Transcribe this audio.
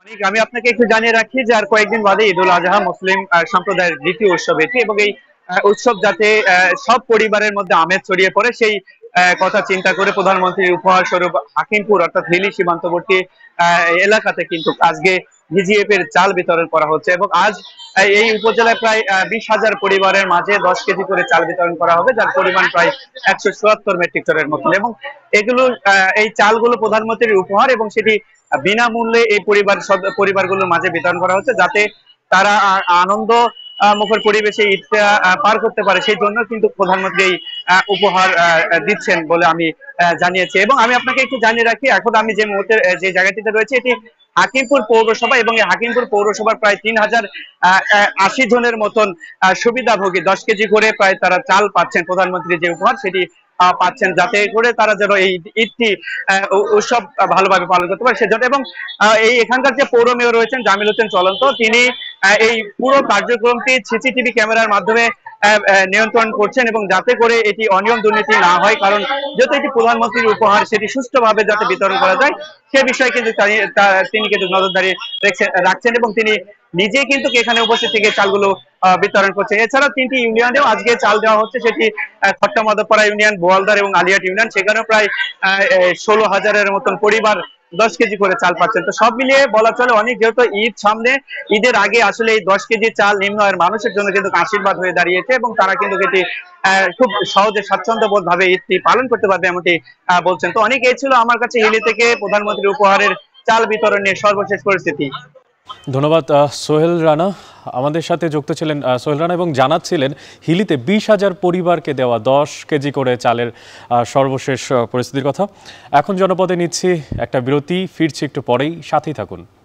আমি আপনাকে একটু জানিয়ে রাখি যে আর কয়েকদিন বাদে ঈদুল আজহা মুসলিম সম্প্রদায়ের দ্বিতীয় উৎসব এটি, এবং এই উৎসব যাতে সব পরিবারের মধ্যে আমেজ ছড়িয়ে পড়ে সেই কথা চিন্তা করে প্রধানমন্ত্রীর উপহার স্বরূপ হাকিমপুর অর্থাৎ হিলি সীমান্তবর্তী এলাকাতে কিন্তু আজকে ভিজিএফ এর চাল বিতরণ করা হচ্ছে। এবং আজ এই উপজেলায় প্রায় 20,000 পরিবারের মাঝে 10 কেজি করে চাল বিতরণ করা হবে, যার পরিমাণ প্রায় 177 মেট্রিক টনের মতন। এবং এগুলো এই চালগুলো প্রধানমন্ত্রীর উপহার, এবং সেটি বিনামূল্যে এই পরিবারগুলোর মাঝে বিতরণ করা হচ্ছে, যাতে তারা আনন্দ মুখর পরিবেশে ঈদটা পার করতে পারে। সেই জন্য কিন্তু প্রধানমন্ত্রী এই উপহার দিচ্ছেন বলে আমি জানিয়েছি। এবং আমি আপনাকে একটু জানিয়ে রাখি, এখন আমি যে মুহূর্তে যে জায়গাটিতে রয়েছে এটি হাকিমপুর পৌরসভা, এবং এই হাকিমপুর পৌরসভার প্রায় 3,080 জনের মতন সুবিধাভোগী 10 কেজি করে প্রায় তারা চাল পাচ্ছেন। প্রধানমন্ত্রী যে উপহার সেটি পাচ্ছেন, যাতে করে তারা যেন এই ঈদটি উৎসব ভালোভাবে পালন করতে পারে সেজন্য। এবং এই এখানকার যে পৌর মেয়র রয়েছেন জামিল হোসেন চলন্ত, তিনি এই পুরো কার্যক্রমটি সিসিটিভি ক্যামেরার মাধ্যমে নিয়ন্ত্রণ করছেন, এবং যাতে করে এটি অনিয়ম দুর্নীতি না হয়, কারণ যেহেতু এটি প্রধানমন্ত্রীর উপহার সেটি সুষ্ঠুভাবে যাতে বিতরণ করা যায় সে বিষয়ে কিন্তু তিনি কিন্তু নজরদারি রাখছেন, এবং তিনি নিজেই কিন্তু এখানে উপস্থিত থেকে চালগুলো বিতরণ করছে। এছাড়া 3টি ইউনিয়নেও আজকে চাল দেওয়া হচ্ছে, সেটি খট্টা মাধবপাড়া ইউনিয়ন, বোয়ালদার এবং আলিয়াট ইউনিয়ন। সেখানেও প্রায় 16,000-এর মতন পরিবার 10 কেজি করে চাল পাচ্ছেন। তো সব মিলিয়ে বলা চলে অনেক, যেহেতু ঈদ সামনে, ঈদের আগে আসলে এই 10 কেজি চাল নিম্ন আয়ের মানুষের জন্য কিন্তু আশীর্বাদ হয়ে দাঁড়িয়েছে, এবং তারা কিন্তু এটি খুব সহজে স্বাচ্ছন্দ্য বোধ ভাবে ঈদটি পালন করতে পারবে এমনটি বলছেন। তো অনেক এই ছিল আমার কাছে হিলি থেকে প্রধানমন্ত্রীর উপহারের চাল বিতরণ নিয়ে সর্বশেষ পরিস্থিতি। ধন্যবাদ সোহেল রানা, আমাদের সাথে যুক্ত ছিলেন সোহেল রানা, এবং জানাচ্ছিলেন হিলিতে 20,000 পরিবারকে দেওয়া 10 কেজি করে চালের সর্বশেষ পরিস্থিতির কথা। এখন জনপদে নিচ্ছি একটা বিরতি, ফিরছি একটু পরেই, সাথেই থাকুন।